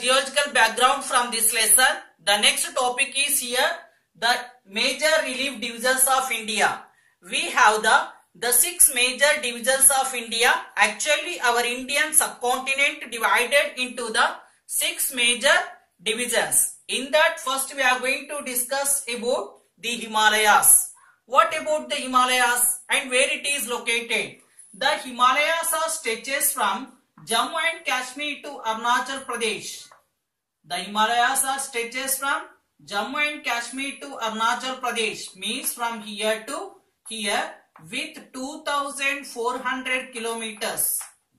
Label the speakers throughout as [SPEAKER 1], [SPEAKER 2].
[SPEAKER 1] geological background from this lesson. The next topic is here the major relief divisions of India. We have the 6 major divisions of India. Actually, our Indian subcontinent divided into the 6 major divisions. In that, first we are going to discuss about the Himalayas. What about the Himalayas and where it is located? The Himalayas are stretches from Jammu and Kashmir to Arunachal Pradesh. The Himalayas are stretches from Jammu and Kashmir to Arunachal Pradesh, means from here to here with 2400 kilometers.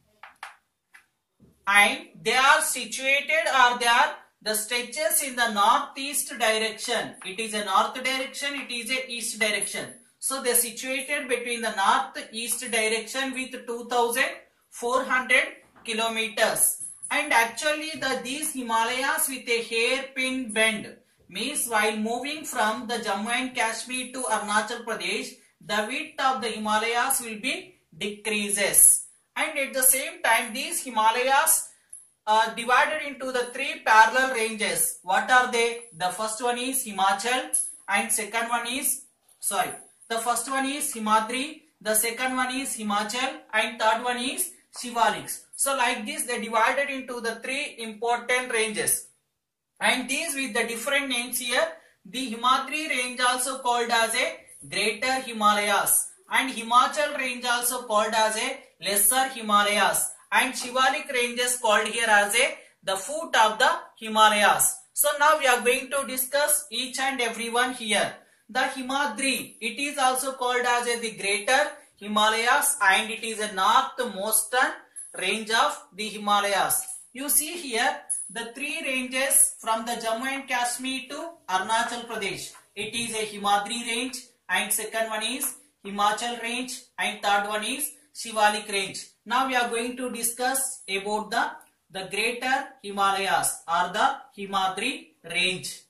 [SPEAKER 1] And they are situated, or they are the stretches in the northeast direction. It is a north direction, it is a east direction. So they are situated between the northeast direction with 2400 kilometers. And actually these Himalayas with a hairpin bend, means while moving from the Jammu and Kashmir to Arunachal Pradesh, the width of the Himalayas will be decreases. And at the same time, these Himalayas are divided into the 3 parallel ranges. What are they? The first one is Himachal, and second one is, the first one is Himadri, the second one is Himachal, and third one is Shivaliks. So like this, they divided into the 3 important ranges. And these with the different names here. The Himadri range also called as a Greater Himalayas, and Himachal range also called as a Lesser Himalayas, and Shivalik range is called here as a the foot of the Himalayas. So now we are going to discuss each and every one here. The Himadri, it is also called as a the Greater Himalayas, and it is a northmostern range of the Himalayas. You see here the 3 ranges from the Jammu and Kashmir to Arunachal Pradesh. It is a Himadri range, and second one is Himachal range, and third one is Shivalik range. Now we are going to discuss about the Greater Himalayas or the Himadri range.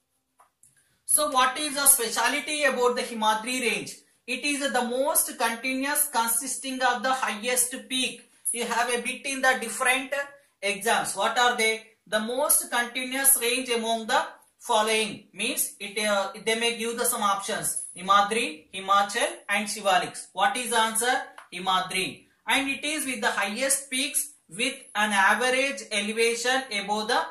[SPEAKER 1] So what is the speciality about the Himadri range? It is the most continuous, consisting of the highest peak. You have a bit in the different exams. What are they? The most continuous range among the following, means they may give the some options: Himadri, Himachal, and Shivaliks. What is the answer? Himadri. And it is with the highest peaks with an average elevation above the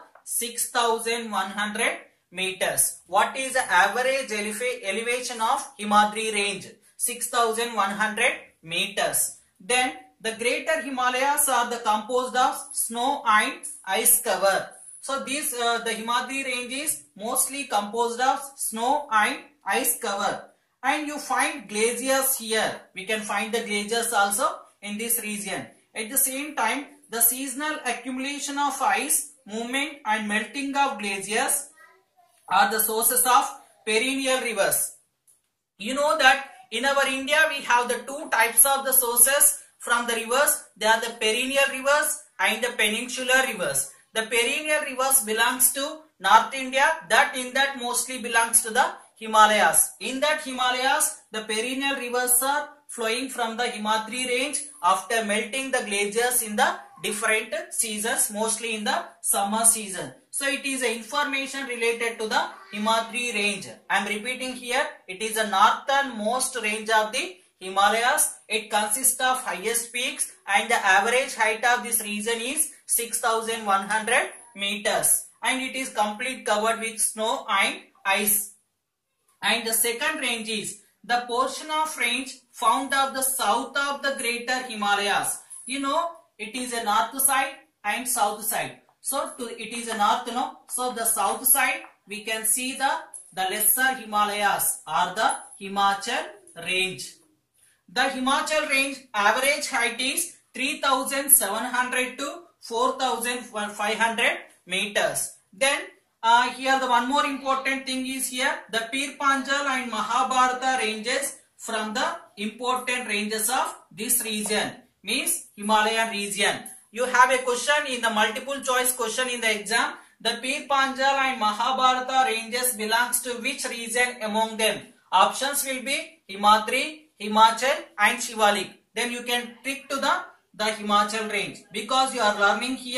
[SPEAKER 1] 6100 meters. What is the average elevation of Himadri range? 6100 meters. Then the Greater Himalayas are the composed of snow and ice cover. So this the Himadri range is mostly composed of snow and ice cover. And you find glaciers here. We can find the glaciers also in this region. At the same time, the seasonal accumulation of ice, movement and melting of glaciers are the sources of perennial rivers. You know that in our India we have the 2 types of the sources from the rivers. They are the perennial rivers and the peninsular rivers. The perennial rivers belongs to North India, in that mostly belongs to the Himalayas. In that Himalayas, the perennial rivers are flowing from the Himadri range after melting the glaciers in the different seasons, mostly in the summer season. So it is information related to the Himadri range. I am repeating here, it is the northernmost range of the Himalayas. It consists of highest peaks, and the average height of this region is 6100 meters, and it is completely covered with snow and ice. And the second range is the portion of range found of the south of the Greater Himalayas. You know, it is a north side and south side. So it is a north, so the south side we can see the Lesser Himalayas or the Himachal range. The Himachal range average height is 3700 to 4500 meters. Then here the one more important thing is here the Pir Panjal and Mahabharata ranges from the important ranges of this region, means Himalayan region. You have a question in the multiple choice question in the exam. The Pir Panjal and Mahabharata ranges belongs to which region among them? Options will be Himadri, Himachal and Shivalik. Then you can tick to the Himachal range, because you are learning here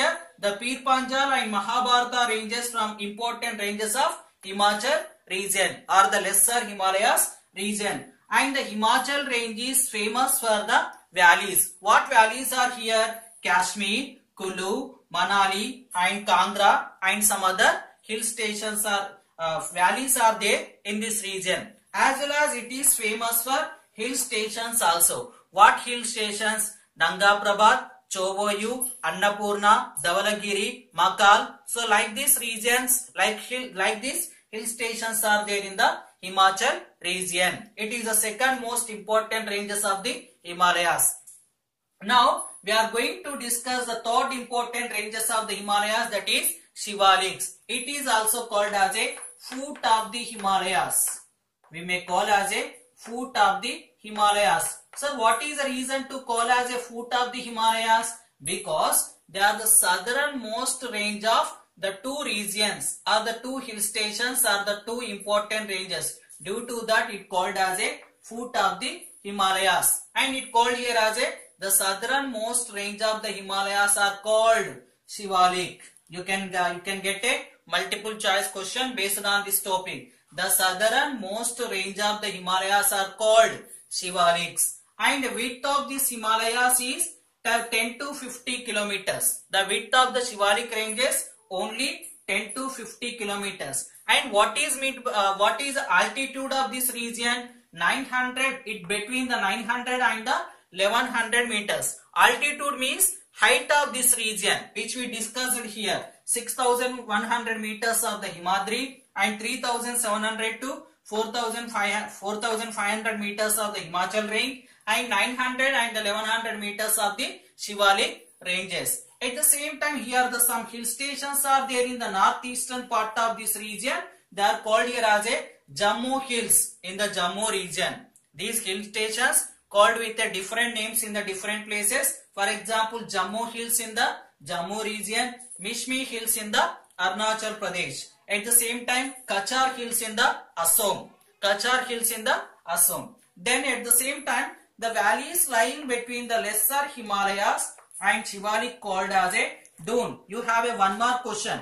[SPEAKER 1] the Pir Panjal and Mahabharata ranges from important ranges of Himachal region or the lesser Himalayas region. And the Himachal range is famous for the valleys. What valleys are here? Kashmir, Kulu, Manali and Kangra and some other hill stations are valleys are there in this region. As well as it is famous for hill stations also. What hill stations? Nanga Parbat, Choboyu, Annapurna, Dhavalagiri, Makal. So like these regions, like these hill stations are there in the Himachal region. It is the second most important ranges of the Himalayas. Now we are going to discuss the third important ranges of the Himalayas, that is Shivaliks. It is also called as a foot of the Himalayas. We may call as a foot of the Himalayas. So what is the reason to call as a foot of the Himalayas? Because they are the southernmost range of the two regions or the two hill stations are the two important ranges. Due to that it called as a foot of the Himalayas, and it called here as a the southernmost range of the Himalayas are called Shivalik. You can get a multiple choice question based on this topic. The southernmost range of the Himalayas are called Shivaliks, and the width of this Himalayas is 10 to 50 kilometers. The width of the Shivalik ranges only 10 to 50 kilometers. And what is the altitude of this region? 900. It between the 900 and the 1100 meters. Altitude means height of this region, which we discussed here. 6100 meters of the Himadri and 3700 to 4500 meters of the Himachal range and 900 and 1100 meters of the Shivalik ranges. At the same time, here the some hill stations are there in the northeastern part of this region. They are called here as a Jammu Hills in the Jammu region. These hill stations called with a different names in the different places. For example, Jammu Hills in the Jammu region, Mishmi Hills in the Arunachal Pradesh. At the same time, Kachar Hills in the Assam. Kachar Hills in the Assam. Then at the same time, the valleys lying between the lesser Himalayas and Shivalik called as a dune. You have a one more question.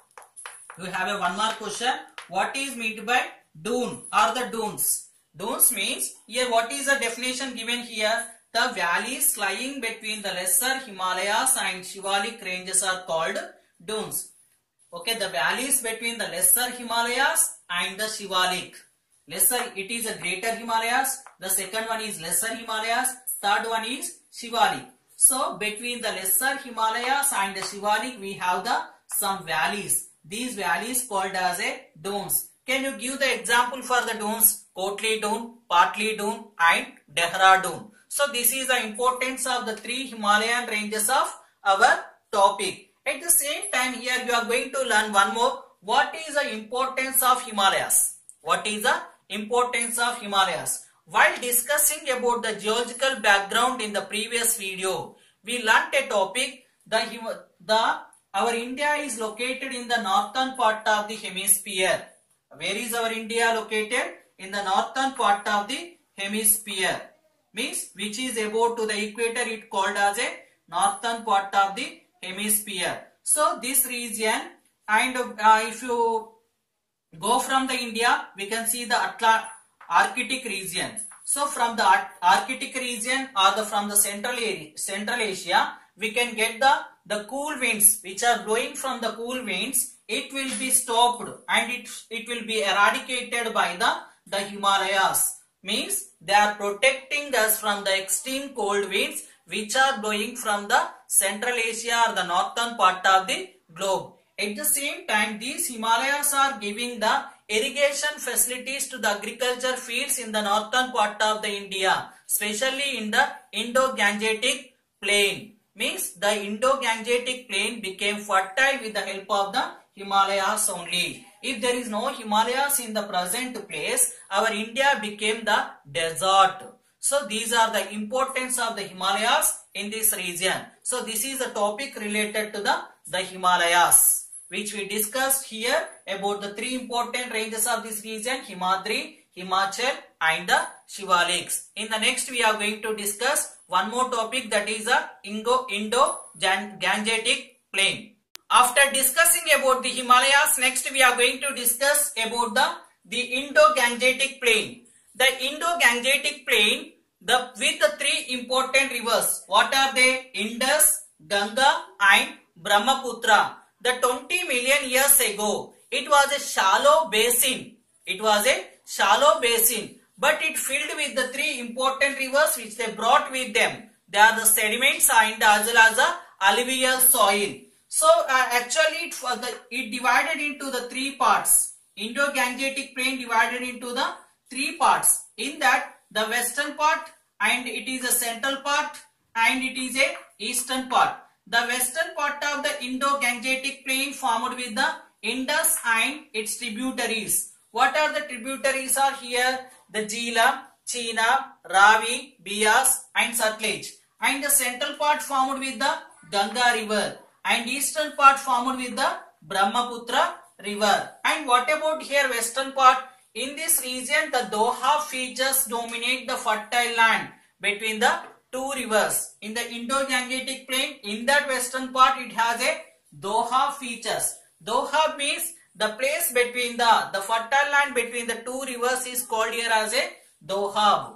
[SPEAKER 1] What is meant by dune or the dunes? Dunes means, here what is the definition given here? The valleys lying between the lesser Himalayas and Shivalik ranges are called dunes. Okay, the valleys between the lesser Himalayas and the Shivalik. Lesser, it is a greater Himalayas. The second one is lesser Himalayas. Third one is Shivalik. So between the lesser Himalayas and the Shivalik, we have some valleys. These valleys called as a dunes. Can you give the example for the dunes? Kotli Dune, Patli Dune and Dehradun. So this is the importance of the three Himalayan ranges of our topic. At the same time, here you are going to learn one more. What is the importance of Himalayas? What is the importance of Himalayas? While discussing about the geological background in the previous video, we learnt a topic. Our India is located in the northern part of the hemisphere. Where is our India located? In the northern part of the hemisphere. Means which is about to the equator, it called as a northern part of the hemisphere. So this region, and if you go from the India, we can see the Arctic region. So from the Arctic region or from the Central Asia, we can get the cool winds which are blowing from the cool winds. It will be stopped and it will be eradicated by the Himalayas. Means they are protecting us from the extreme cold winds which are blowing from the Central Asia or the northern part of the globe. At the same time, these Himalayas are giving the irrigation facilities to the agriculture fields in the northern part of the India, especially in the Indo-Gangetic plain. Means the Indo-Gangetic plain became fertile with the help of the Himalayas only. If there is no Himalayas in the present place, our India became the desert. So these are the importance of the Himalayas in this region. So this is a topic related to the Himalayas, which we discussed here about the three important ranges of this region: Himadri, Himachal and the Shivaliks. In the next we are going to discuss one more topic, that is the Indo-Gangetic plain. After discussing about the Himalayas, next we are going to discuss about the Indo-Gangetic Plain. The Indo-Gangetic Plain with the three important rivers. What are they? Indus, Ganga and Brahmaputra. The 20 million years ago, it was a shallow basin. It was a shallow basin, but it filled with the three important rivers which they brought with them. They are the sediments and as well as the alluvial soil. So actually it divided into the three parts. Indo-Gangetic Plain divided into the three parts. In that, the western part, and it is a central part, and it is a eastern part. The western part of the Indo-Gangetic Plain formed with the Indus and its tributaries. What are the tributaries are here? The Jhelum, Chenab, Ravi, Beas and Sutlej. And the central part formed with the Ganga river, and eastern part formed with the Brahmaputra river. And what about here western part? In this region, the Doab features dominate the fertile land between the two rivers. In the Indo-Gangetic Plain, in that western part, it has a Doab features. Doab means the place between the fertile land between the two rivers is called here as a Doab.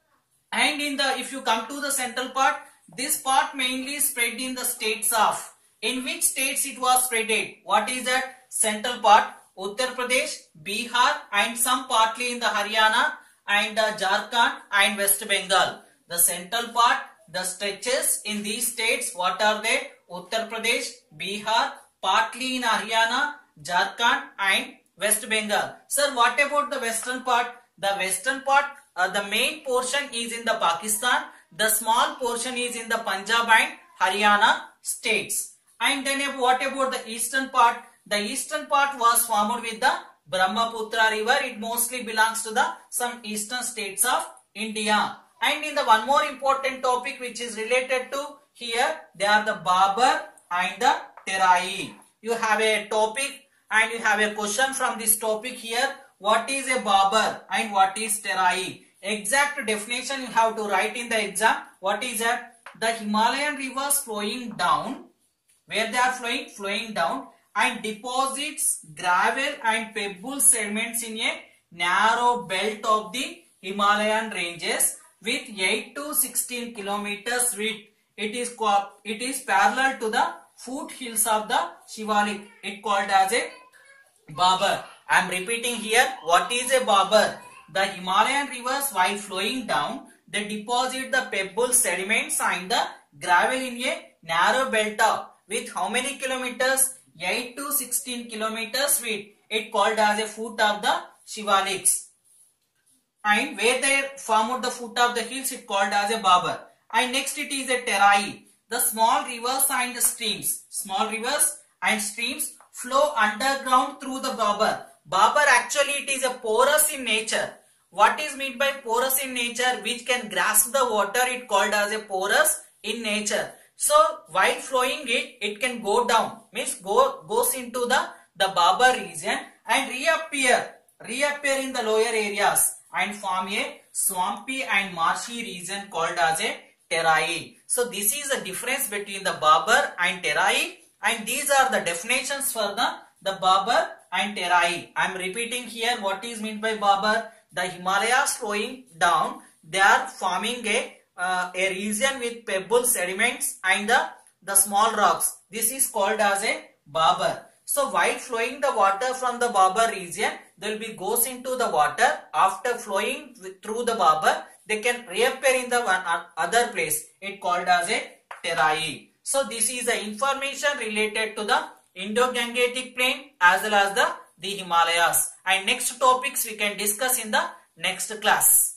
[SPEAKER 1] And if you come to the central part, this part mainly spread in the states of. In which states it was spreaded? What is that? Central part, Uttar Pradesh, Bihar and some partly in the Haryana and Jharkhand and West Bengal. The central part, the stretches in these states, what are they? Uttar Pradesh, Bihar, partly in Haryana, Jharkhand and West Bengal. Sir, what about the western part? The western part, the main portion is in the Pakistan. The small portion is in the Punjab and Haryana states. And then what about the eastern part? The eastern part was formed with the Brahmaputra river. It mostly belongs to some eastern states of India. And in the one more important topic which is related to here, they are the Babar and the Terai. You have a topic and you have a question from this topic here. What is a Babar and what is Terai? Exact definition you have to write in the exam. What is that? The Himalayan rivers flowing down, where they are flowing down and deposits gravel and pebble sediments in a narrow belt of the Himalayan ranges with 8 to 16 kilometers width. It is parallel to the foothills of the Shivalik. It called as a Babar. I am repeating here. What is a Babar? The Himalayan rivers, while flowing down, they deposit the pebble sediments and the gravel in a narrow belt of with how many kilometers? 8 to 16 kilometers width. It called as a foot of the Shivaliks. And where they formed the foot of the hills, it called as a Babar. And next it is a Terai. The small rivers and streams. Small rivers and streams flow underground through the Babar. Babar actually it is a porous in nature. What is meant by porous in nature? Which can grasp the water, it called as a porous in nature. So while flowing it can go down, means goes into the Babar region and reappear in the lower areas and form a swampy and marshy region called as a Terai. So this is the difference between the Babar and Terai, and these are the definitions for the Babar and Terai. I am repeating here what is meant by Babar. The Himalayas flowing down, they are forming a region with pebble sediments and the small rocks. This is called as a Babar. So while flowing the water from the Babar region, there will be goes into the water. After flowing through the Babar, they can reappear in the other place. It called as a Terai. So this is the information related to the Indo-Gangetic Plain as well as the Himalayas. And next topics we can discuss in the next class.